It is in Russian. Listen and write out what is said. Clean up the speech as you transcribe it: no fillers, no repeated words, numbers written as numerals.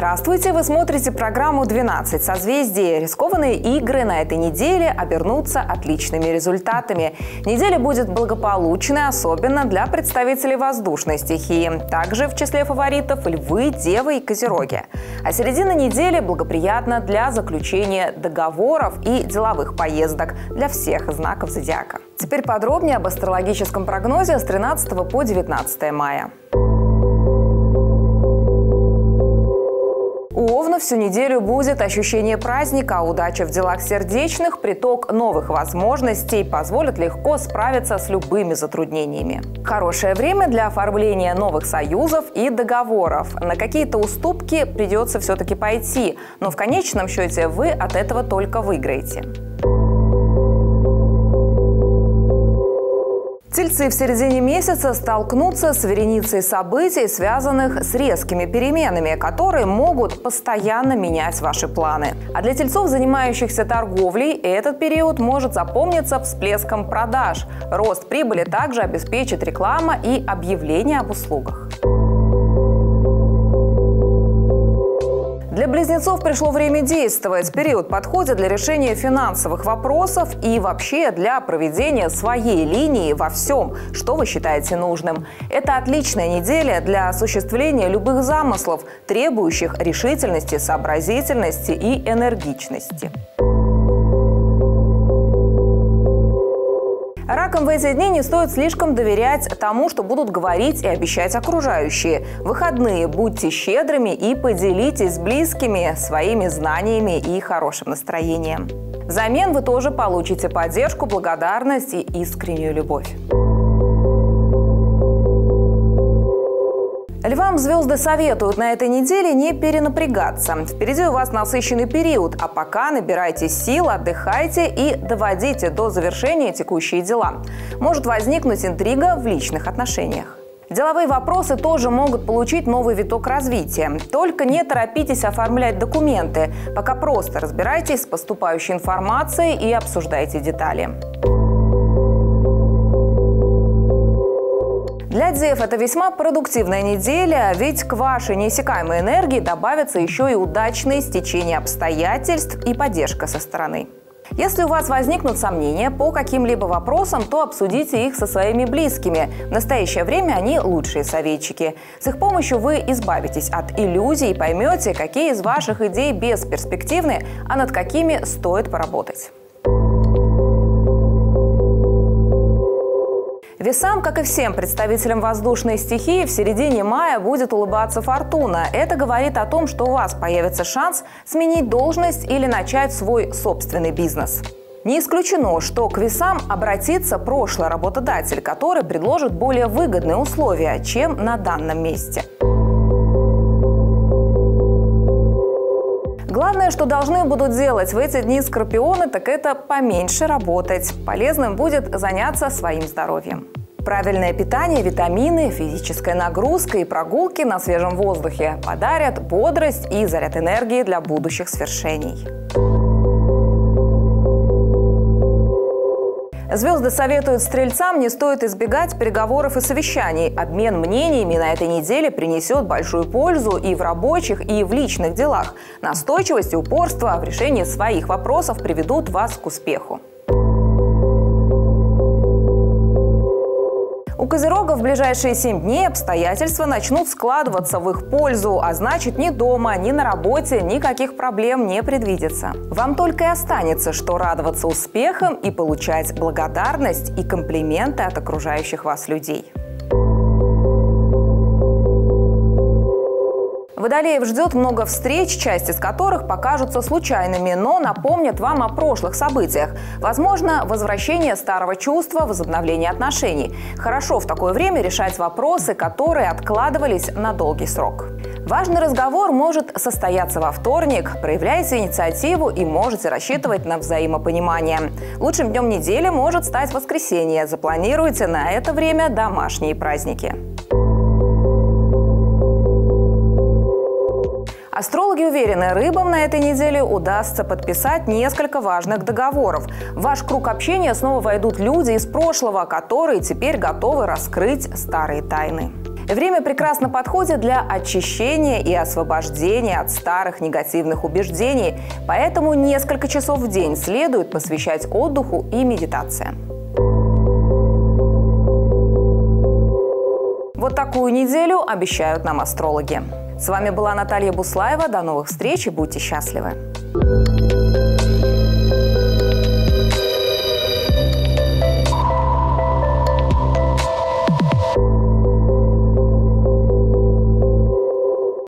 Здравствуйте! Вы смотрите программу «12 созвездий». Рискованные игры на этой неделе обернутся отличными результатами. Неделя будет благополучной, особенно для представителей воздушной стихии. Также в числе фаворитов львы, девы и козероги. А середина недели благоприятна для заключения договоров и деловых поездок для всех знаков зодиака. Теперь подробнее об астрологическом прогнозе с 13 по 19 мая. У Овна всю неделю будет ощущение праздника, удача в делах сердечных, приток новых возможностей позволит легко справиться с любыми затруднениями. Хорошее время для оформления новых союзов и договоров. На какие-то уступки придется все-таки пойти, но в конечном счете вы от этого только выиграете. Тельцы в середине месяца столкнутся с вереницей событий, связанных с резкими переменами, которые могут постоянно менять ваши планы. А для тельцов, занимающихся торговлей, этот период может запомниться всплеском продаж. Рост прибыли также обеспечит реклама и объявления об услугах. Для близнецов пришло время действовать. Период подходит для решения финансовых вопросов и вообще для проведения своей линии во всем, что вы считаете нужным. Это отличная неделя для осуществления любых замыслов, требующих решительности, сообразительности и энергичности. Ракам в эти дни не стоит слишком доверять тому, что будут говорить и обещать окружающие. В выходные будьте щедрыми и поделитесь с близкими своими знаниями и хорошим настроением. Взамен вы тоже получите поддержку, благодарность и искреннюю любовь. Львам звезды советуют на этой неделе не перенапрягаться. Впереди у вас насыщенный период, а пока набирайте сил, отдыхайте и доводите до завершения текущие дела. Может возникнуть интрига в личных отношениях. Деловые вопросы тоже могут получить новый виток развития. Только не торопитесь оформлять документы, пока просто разбирайтесь с поступающей информацией и обсуждайте детали. Для дев это весьма продуктивная неделя, ведь к вашей неиссякаемой энергии добавятся еще и удачные стечения обстоятельств и поддержка со стороны. Если у вас возникнут сомнения по каким-либо вопросам, то обсудите их со своими близкими. В настоящее время они лучшие советчики. С их помощью вы избавитесь от иллюзий и поймете, какие из ваших идей бесперспективны, а над какими стоит поработать. Весам, как и всем представителям воздушной стихии, в середине мая будет улыбаться фортуна. Это говорит о том, что у вас появится шанс сменить должность или начать свой собственный бизнес. Не исключено, что к весам обратится прошлый работодатель, который предложит более выгодные условия, чем на данном месте. Главное, что должны будут делать в эти дни скорпионы, так это поменьше работать. Полезным будет заняться своим здоровьем. Правильное питание, витамины, физическая нагрузка и прогулки на свежем воздухе подарят бодрость и заряд энергии для будущих свершений. Звезды советуют стрельцам, не стоит избегать переговоров и совещаний. Обмен мнениями на этой неделе принесет большую пользу и в рабочих, и в личных делах. Настойчивость и упорство в решении своих вопросов приведут вас к успеху. У козерогов в ближайшие 7 дней обстоятельства начнут складываться в их пользу, а значит, ни дома, ни на работе никаких проблем не предвидится. Вам только и останется, что радоваться успехам и получать благодарность и комплименты от окружающих вас людей. Водолеев ждет много встреч, часть из которых покажутся случайными, но напомнят вам о прошлых событиях. Возможно, возвращение старого чувства, возобновление отношений. Хорошо в такое время решать вопросы, которые откладывались на долгий срок. Важный разговор может состояться во вторник. Проявляйте инициативу и можете рассчитывать на взаимопонимание. Лучшим днем недели может стать воскресенье. Запланируйте на это время домашние праздники. Астрологи уверены, рыбам на этой неделе удастся подписать несколько важных договоров. В ваш круг общения снова войдут люди из прошлого, которые теперь готовы раскрыть старые тайны. Время прекрасно подходит для очищения и освобождения от старых негативных убеждений, поэтому несколько часов в день следует посвящать отдыху и медитации. Вот такую неделю обещают нам астрологи. С вами была Наталья Буслаева. До новых встреч и будьте счастливы!